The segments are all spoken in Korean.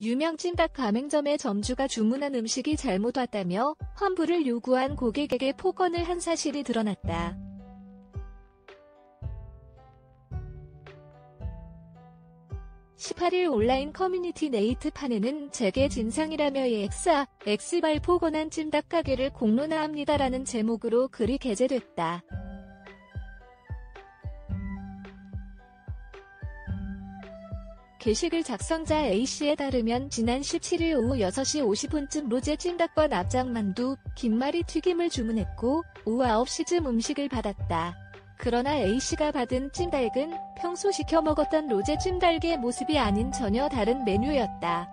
유명 찜닭 가맹점의 점주가 주문한 음식이 잘못 왔다며 환불을 요구한 고객에게 폭언을 한 사실이 드러났다. (18일) 온라인 커뮤니티 네이트판에는 제게 진상이라며 X발 폭언한 찜닭 가게를 공론화합니다라는 제목으로 글이 게재됐다. 게시글 작성자 A씨에 따르면 지난 17일 오후 6시 50분쯤 로제 찜닭과 납작만두, 김말이 튀김을 주문했고 오후 9시쯤 음식을 받았다. 그러나 A씨가 받은 찜닭은 평소 시켜 먹었던 로제 찜닭의 모습이 아닌 전혀 다른 메뉴였다.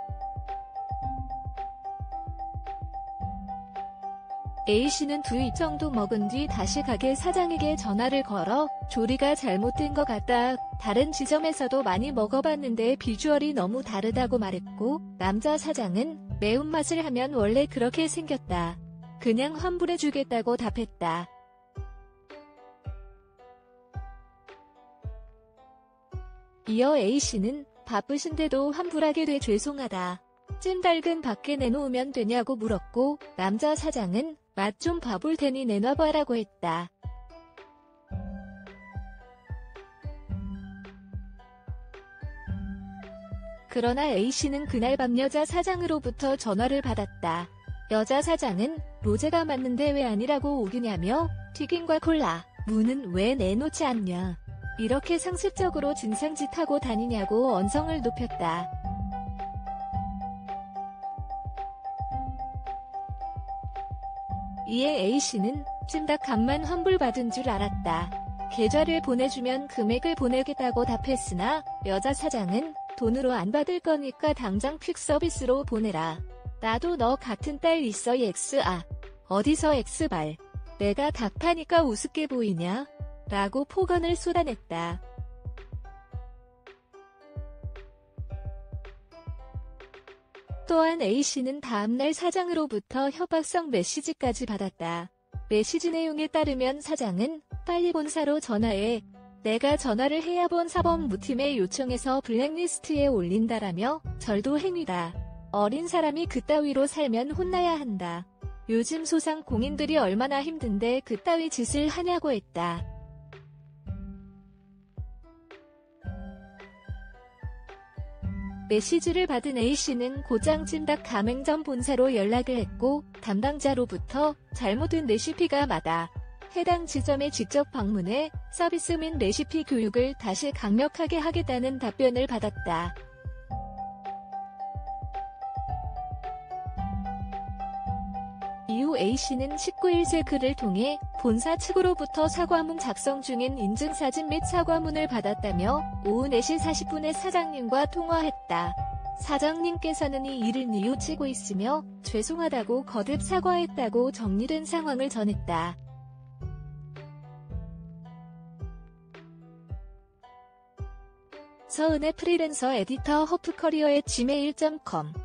A씨는 2입 정도 먹은 뒤 다시 가게 사장에게 전화를 걸어 조리가 잘못된 것 같다. 다른 지점에서도 많이 먹어봤는데 비주얼이 너무 다르다고 말했고, 남자 사장은 매운맛을 하면 원래 그렇게 생겼다. 그냥 환불해주겠다고 답했다. 이어 A씨는 바쁘신데도 환불하게 돼 죄송하다. 찜닭은 밖에 내놓으면 되냐고 물었고, 남자 사장은 맛 좀 봐볼 테니 내놔봐라고 했다. 그러나 A씨는 그날 밤 여자 사장으로부터 전화를 받았다. 여자 사장은 로제가 맞는데 왜 아니라고 우기냐며 튀김과 콜라, 무는 왜 내놓지 않냐. 이렇게 상습적으로 진상짓하고 다니냐고 언성을 높였다. 이에 A씨는 찜닭 값만 환불받은 줄 알았다. 계좌를 보내주면 금액을 보내겠다고 답했으나 여자 사장은 돈으로 안 받을 거니까 당장 퀵 서비스로 보내라. 나도 너 같은 딸 있어 X아. 어디서 X발. 내가 닭 파니까 우습게 보이냐? 라고 폭언을 쏟아냈다. 또한 A씨는 다음날 사장으로부터 협박성 메시지까지 받았다. 메시지 내용에 따르면 사장은 빨리 본사로 전화해. 내가 전화를 해야 본사법무팀에 요청해서 블랙리스트에 올린다라며 절도 행위다. 어린 사람이 그따위로 살면 혼나야 한다. 요즘 소상공인들이 얼마나 힘든데 그따위 짓을 하냐고 했다. 메시지를 받은 A씨는 고장 찜닭 가맹점 본사로 연락을 했고 담당자로부터 잘못된 레시피가 맞아 해당 지점에 직접 방문해 서비스 및 레시피 교육을 다시 강력하게 하겠다는 답변을 받았다. 이후 A씨는 19일 글을 통해 본사 측으로부터 사과문 작성 중인 인증사진 및 사과문을 받았다며 오후 4시 40분에 사장님과 통화했다. 사장님께서는 이 일을 뉘우치고 있으며 죄송하다고 거듭 사과했다고 정리된 상황을 전했다. 서은의 프리랜서 에디터 허프커리어@gmail.com